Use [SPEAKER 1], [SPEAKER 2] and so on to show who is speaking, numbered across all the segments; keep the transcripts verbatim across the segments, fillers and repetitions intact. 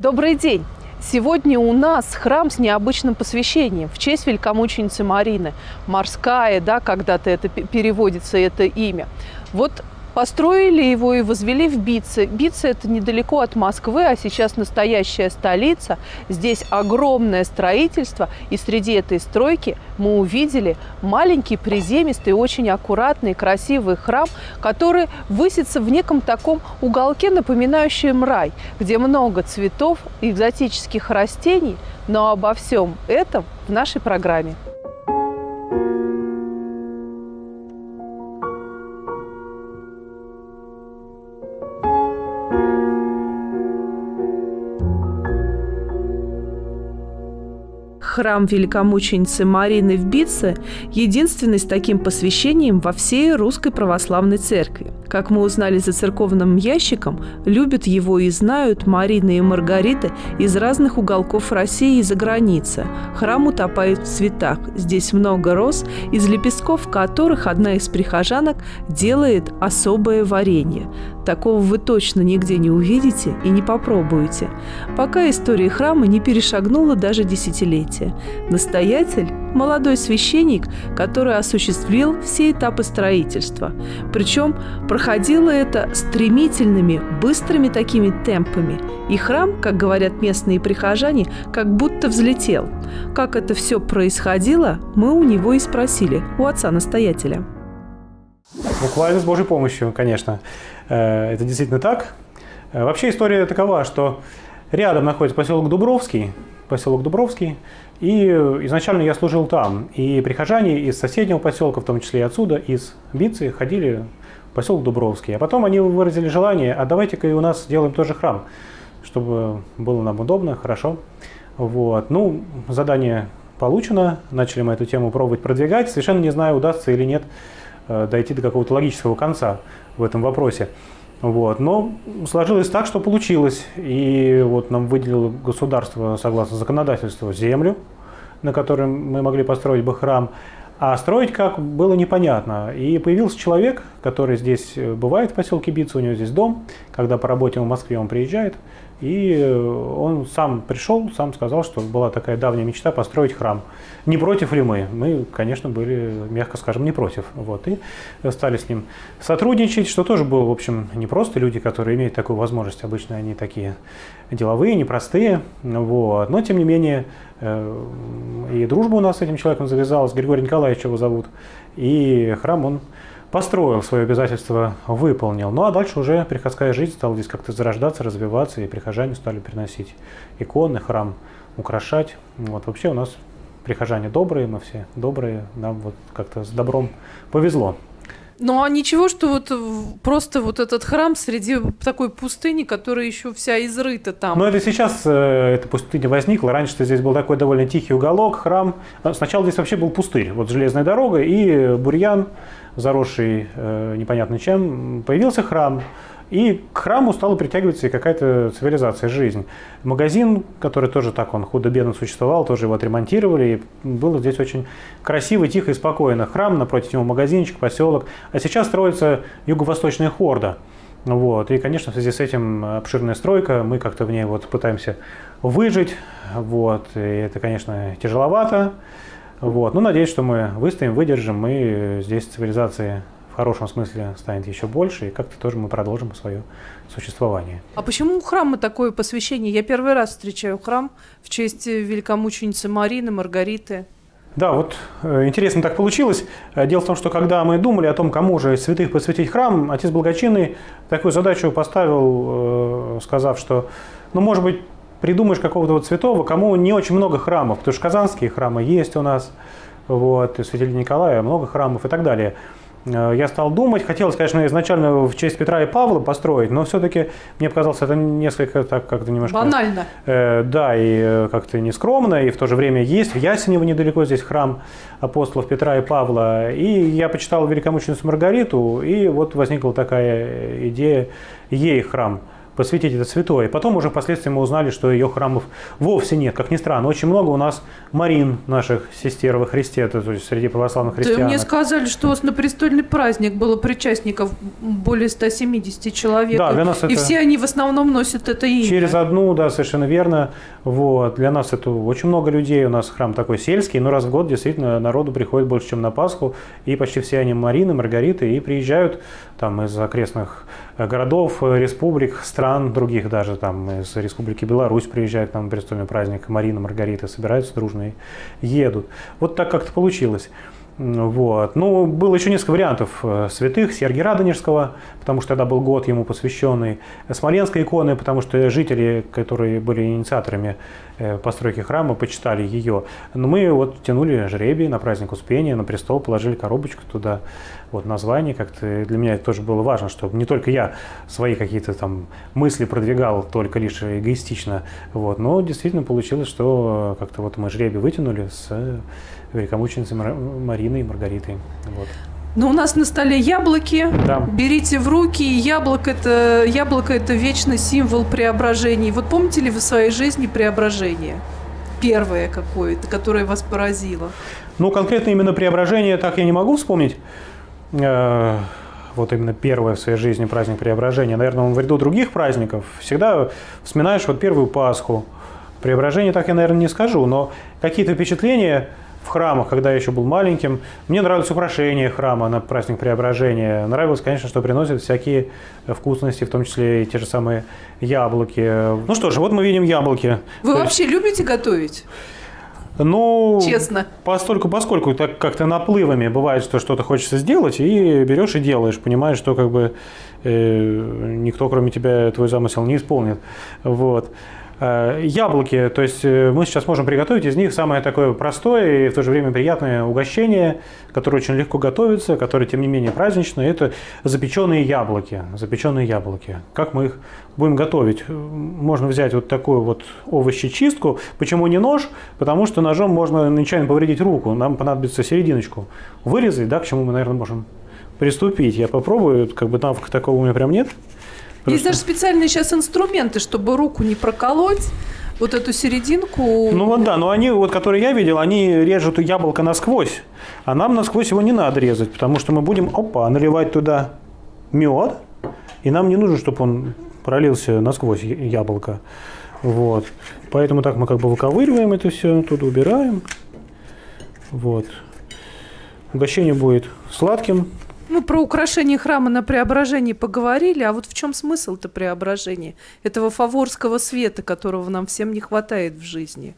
[SPEAKER 1] Добрый день! Сегодня у нас храм с необычным посвящением в честь великомученицы Марины. Морская, да, когда-то это переводится, это имя. Вот построили его и возвели в Битце. Битце – это недалеко от Москвы, а сейчас настоящая столица. Здесь огромное строительство, и среди этой стройки мы увидели маленький, приземистый, очень аккуратный, красивый храм, который высится в неком таком уголке, напоминающем рай, где много цветов, экзотических растений. Но обо всем этом в нашей программе. Храм великомученицы Марины в Битце – единственный с таким посвящением во всей Русской Православной Церкви. Как мы узнали за церковным ящиком, любят его и знают Марина и Маргарита из разных уголков России и за границы. Храм утопает в цветах. Здесь много роз, из лепестков которых одна из прихожанок делает особое варенье. Такого вы точно нигде не увидите и не попробуете, пока история храма не перешагнула даже десятилетия. Настоятель – молодой священник, который осуществил все этапы строительства. Причем проходило это стремительными, быстрыми такими темпами. И храм, как говорят местные прихожане, как будто взлетел. Как это все происходило, мы у него и спросили, у отца-настоятеля.
[SPEAKER 2] Буквально с Божьей помощью, конечно. Это действительно так. Вообще история такова, что рядом находится поселок Дубровский, поселок Дубровский, и изначально я служил там. И прихожане из соседнего поселка, в том числе и отсюда, из Битцы, ходили в поселок Дубровский. А потом они выразили желание, а давайте-ка и у нас сделаем тоже храм, чтобы было нам удобно, хорошо. Вот. Ну, задание получено, начали мы эту тему пробовать продвигать. Совершенно не знаю, удастся или нет дойти до какого-то логического конца в этом вопросе. Вот. Но сложилось так, что получилось. И вот нам выделило государство, согласно законодательству, землю, на которой мы могли построить бы храм. А строить как было непонятно. И появился человек, который здесь бывает в поселке Битца, у него здесь дом. Когда по работе в Москве он приезжает. И он сам пришел, сам сказал, что была такая давняя мечта построить храм. Не против ли мы? Мы, конечно, были, мягко скажем, не против. Вот. И стали с ним сотрудничать, что тоже было, в общем, не просто люди, которые имеют такую возможность. Обычно они такие деловые, непростые. Вот. Но, тем не менее, и дружба у нас с этим человеком завязалась. Григорий Николаевич его зовут. И храм он построил, свое обязательство выполнил. Ну а дальше уже приходская жизнь стала здесь как-то зарождаться, развиваться, и прихожане стали приносить иконы, храм украшать. Вот. Вообще у нас прихожане добрые, мы все добрые, нам вот как-то с добром повезло.
[SPEAKER 1] Ну а ничего, что вот просто вот этот храм среди такой пустыни, которая еще вся изрыта там.
[SPEAKER 2] Ну это сейчас э, эта пустыня возникла. Раньше здесь был такой довольно тихий уголок, храм. Сначала здесь вообще был пустырь, вот железная дорога и бурьян, заросший э, непонятно чем. Появился храм. И к храму стала притягиваться и какая-то цивилизация, жизнь. Магазин, который тоже так он худо-бедно существовал, тоже его отремонтировали. И было здесь очень красиво, тихо и спокойно. Храм, напротив него магазинчик, поселок. А сейчас строится юго-восточная хорда. Вот. И, конечно, в связи с этим обширная стройка. Мы как-то в ней вот пытаемся выжить. Вот. И это, конечно, тяжеловато. Вот. Но надеюсь, что мы выстоим, выдержим. Мы здесь цивилизации в хорошем смысле станет еще больше, и как-то тоже мы продолжим свое существование.
[SPEAKER 1] А почему у храма такое посвящение? Я первый раз встречаю храм в честь великомученицы Марины, Маргариты.
[SPEAKER 2] Да, вот э, интересно так получилось. Дело в том, что когда мы думали о том, кому же из святых посвятить храм, отец Благочинный такую задачу поставил, э, сказав, что, ну, может быть, придумаешь какого-то вот святого, кому не очень много храмов, потому что казанские храмы есть у нас, вот, и святителя Николая много храмов и так далее. Я стал думать, хотелось, конечно, изначально в честь Петра и Павла построить, но все-таки мне показалось это несколько так как-то немножко...
[SPEAKER 1] Банально.
[SPEAKER 2] Э, да, и как-то нескромно, и в то же время есть в Ясенево недалеко здесь храм апостолов Петра и Павла. И я почитал великомученицу Маргариту, и вот возникла такая идея ей храм посвятить это святое. Потом уже впоследствии мы узнали, что ее храмов вовсе нет. Как ни странно, очень много у нас Марин наших сестер во Христе, то есть среди православных христиан.
[SPEAKER 1] Да, мне сказали, что на престольный праздник было причастников более ста семидесяти человек.
[SPEAKER 2] Да, для нас
[SPEAKER 1] и
[SPEAKER 2] это...
[SPEAKER 1] все они в основном носят это имя.
[SPEAKER 2] Через одну, да, совершенно верно. Вот. Для нас это очень много людей. У нас храм такой сельский, но раз в год действительно народу приходит больше, чем на Пасху. И почти все они Марины, Маргариты, и приезжают там из окрестных городов, республик, стран других даже, там из Республики Беларусь приезжают нам на престольный праздник Марина, Маргарита, собираются дружно и едут. Вот так как-то получилось. Вот. Ну, было еще несколько вариантов святых. Сергия Радонежского, потому что тогда был год ему посвященный. Смоленской иконы, потому что жители, которые были инициаторами постройки храма, почитали ее. Но мы вот тянули жребий на праздник Успения, на престол положили коробочку туда, вот название. Как-то для меня это тоже было важно, чтобы не только я свои какие-то там мысли продвигал только лишь эгоистично, вот, но действительно получилось, что как-то вот мы жребий вытянули с великомученицей Мариной и Маргаритой. Вот.
[SPEAKER 1] Ну, у нас на столе яблоки.
[SPEAKER 2] Да.
[SPEAKER 1] Берите в руки. Яблоко это, яблоко – это вечный символ преображений. Вот помните ли вы в своей жизни преображение? Первое какое-то, которое вас поразило?
[SPEAKER 2] Ну, конкретно именно преображение так я не могу вспомнить. Вот именно первое в своей жизни праздник преображения. Наверное, он в ряду других праздников. Всегда вспоминаешь вот первую Пасху. Преображение так я, наверное, не скажу, но какие-то впечатления в храмах, когда я еще был маленьким. Мне нравилось украшение храма на праздник Преображения. Нравилось, конечно, что приносят всякие вкусности, в том числе и те же самые яблоки. Ну что же, вот мы видим яблоки.
[SPEAKER 1] Вы
[SPEAKER 2] То
[SPEAKER 1] вообще
[SPEAKER 2] есть...
[SPEAKER 1] любите готовить?
[SPEAKER 2] Ну,
[SPEAKER 1] честно.
[SPEAKER 2] Постольку, поскольку так как-то наплывами бывает, что что-то хочется сделать, и берешь и делаешь, понимаешь, что как бы э, никто, кроме тебя, твой замысел не исполнит. Вот. Яблоки, то есть мы сейчас можем приготовить из них самое такое простое и в то же время приятное угощение, которое очень легко готовится, которое тем не менее праздничное, это запеченные яблоки. Запеченные яблоки. Как мы их будем готовить? Можно взять вот такую вот овощечистку. Почему не нож? Потому что ножом можно нечаянно повредить руку. Нам понадобится серединочку вырезать, да, к чему мы, наверное, можем приступить. Я попробую, как бы навыка такого у меня прям нет. Просто...
[SPEAKER 1] Есть даже специальные сейчас инструменты, чтобы руку не проколоть, вот эту серединку.
[SPEAKER 2] Ну вот да, но они, вот которые я видел, они режут яблоко насквозь, а нам насквозь его не надо резать, потому что мы будем, опа, наливать туда мед, и нам не нужно, чтобы он пролился насквозь яблоко. Вот. Поэтому так мы как бы выковыриваем это все, тут убираем. Вот. Угощение будет сладким.
[SPEAKER 1] Ну, про украшение храма на Преображении поговорили, а вот в чем смысл-то преображения? Этого фаворского света, которого нам всем не хватает в жизни.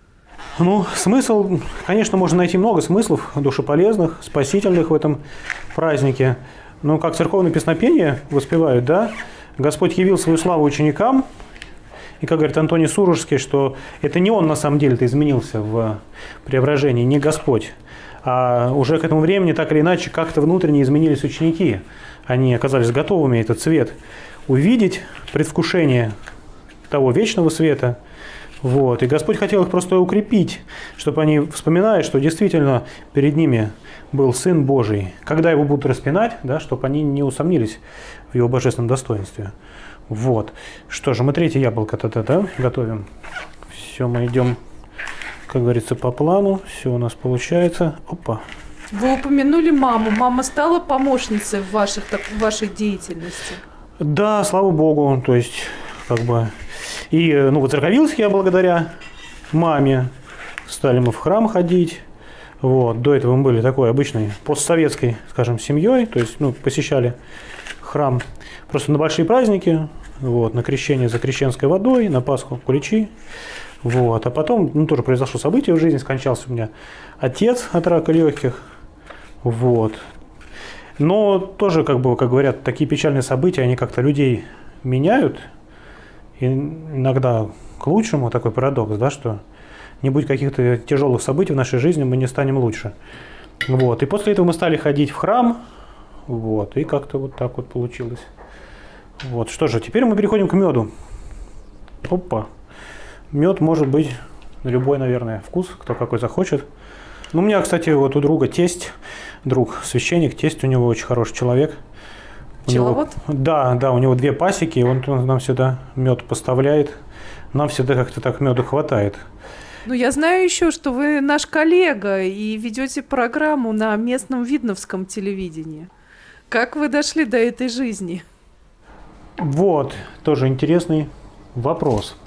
[SPEAKER 2] Ну, смысл, конечно, можно найти много смыслов душеполезных, спасительных в этом празднике. Но как церковное песнопение воспевают, да, Господь явил свою славу ученикам, и, как говорит Антоний Сурожский, что это не он на самом деле-то изменился в преображении, не Господь. А уже к этому времени, так или иначе, как-то внутренне изменились ученики. Они оказались готовыми этот свет увидеть, предвкушение того вечного света. Вот. И Господь хотел их просто укрепить, чтобы они вспоминали, что действительно перед ними был Сын Божий. Когда его будут распинать, да, чтобы они не усомнились в его божественном достоинстве. Вот. Что же, мы третье яблоко-то да, готовим. Все, мы идем... Как говорится, по плану, все у нас получается. Опа.
[SPEAKER 1] Вы упомянули маму. Мама стала помощницей в, ваших, так, в вашей деятельности?
[SPEAKER 2] Да, слава богу. То есть, как бы... И, ну, воцерковился я благодаря маме. Стали мы в храм ходить. Вот. До этого мы были такой обычной постсоветской, скажем, семьей. То есть, ну, посещали храм просто на большие праздники. Вот. На крещение за крещенской водой, на Пасху куличи. Вот. А потом, ну, тоже произошло событие в жизни, скончался у меня отец от рака легких. Вот. Но тоже, как бы, как говорят, такие печальные события, они как-то людей меняют. И иногда к лучшему, такой парадокс, да, что не будет каких-то тяжелых событий в нашей жизни, мы не станем лучше. Вот. И после этого мы стали ходить в храм. Вот. И как-то вот так вот получилось. Вот. Что же, теперь мы переходим к меду. Опа. Мед может быть на любой, наверное, вкус, кто какой захочет. Ну, у меня, кстати, вот у друга тесть, друг священник, тесть у него очень хороший человек.
[SPEAKER 1] Пчеловод?
[SPEAKER 2] Него, да, да, у него две пасеки, он, он нам сюда мед поставляет. Нам всегда как-то так меда хватает.
[SPEAKER 1] Ну, я знаю еще, что вы наш коллега и ведете программу на местном видновском телевидении. Как вы дошли до этой жизни?
[SPEAKER 2] Вот, тоже интересный вопрос.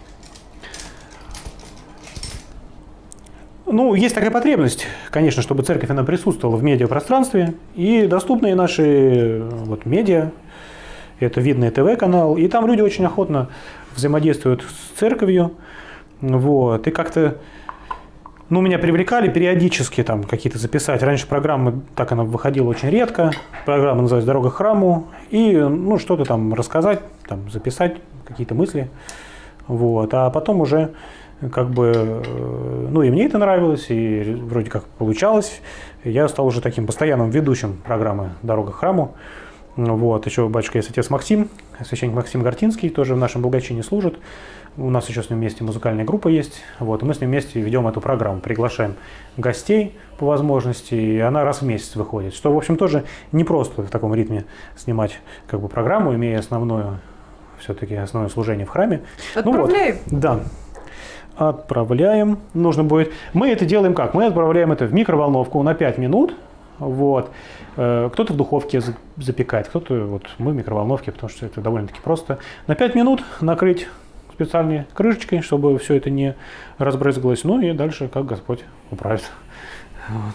[SPEAKER 2] Ну, есть такая потребность, конечно, чтобы церковь она присутствовала в медиапространстве. И доступные наши вот, медиа, это Видное ТВ-канал, и там люди очень охотно взаимодействуют с церковью. Вот, и как-то, ну, меня привлекали периодически там какие-то записать. Раньше программы, так она выходила очень редко. Программа называется «Дорога к храму». И, ну, что-то там рассказать, там, записать, какие-то мысли. Вот, а потом уже как бы, ну, и мне это нравилось, и вроде как получалось. Я стал уже таким постоянным ведущим программы «Дорога к храму». Вот, еще батюшка есть отец Максим, священник Максим Гортинский, тоже в нашем благочине служит. У нас еще с ним вместе музыкальная группа есть. Вот, и мы с ним вместе ведем эту программу, приглашаем гостей по возможности, и она раз в месяц выходит. Что, в общем, тоже непросто в таком ритме снимать как бы программу, имея основное, все-таки основное служение в храме.
[SPEAKER 1] Отправляем?
[SPEAKER 2] Ну, вот, да. Отправляем. Нужно будет. Мы это делаем как? Мы отправляем это в микроволновку на пять минут. Вот. Кто-то в духовке запекает, кто-то вот мы в микроволновке, потому что это довольно-таки просто. На пять минут накрыть специальной крышечкой, чтобы все это не разбрызгалось. Ну и дальше как Господь управит. Вот.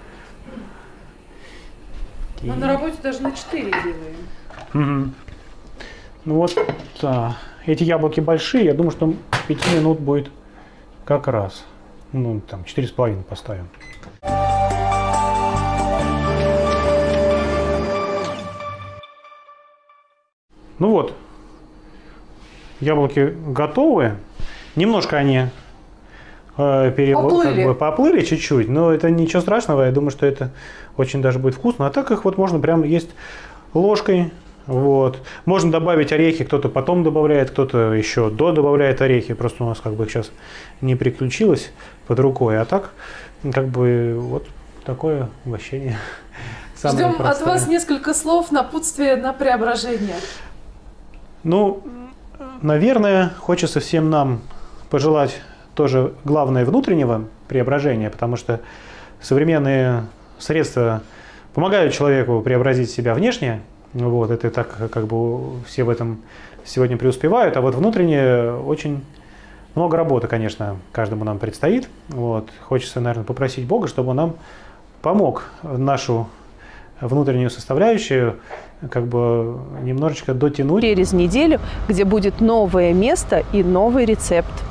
[SPEAKER 1] Мы на работе даже на четыре делаем.
[SPEAKER 2] Угу. Ну вот, да. Эти яблоки большие, я думаю, что пяти минут будет как раз. Ну, там, четыре с половиной поставим. Ну вот, яблоки готовы. Немножко они э, перевод, как бы, поплыли чуть-чуть, но это ничего страшного. Я думаю, что это очень даже будет вкусно. А так их вот можно прямо есть ложкой. Вот. Можно добавить орехи, кто-то потом добавляет, кто-то еще до добавляет орехи. Просто у нас как бы их сейчас не приключилось под рукой. А так, как бы, вот такое угощение.
[SPEAKER 1] Ждем от вас несколько слов напутствия на преображение.
[SPEAKER 2] Ну, наверное, хочется всем нам пожелать тоже главное внутреннего преображения, потому что современные средства помогают человеку преобразить себя внешне. Вот, это так, как бы все в этом сегодня преуспевают, а вот внутренне очень много работы, конечно, каждому нам предстоит. Вот, хочется, наверное, попросить Бога, чтобы Он нам помог нашу внутреннюю составляющую как бы немножечко дотянуть.
[SPEAKER 1] Через неделю, где будет новое место и новый рецепт.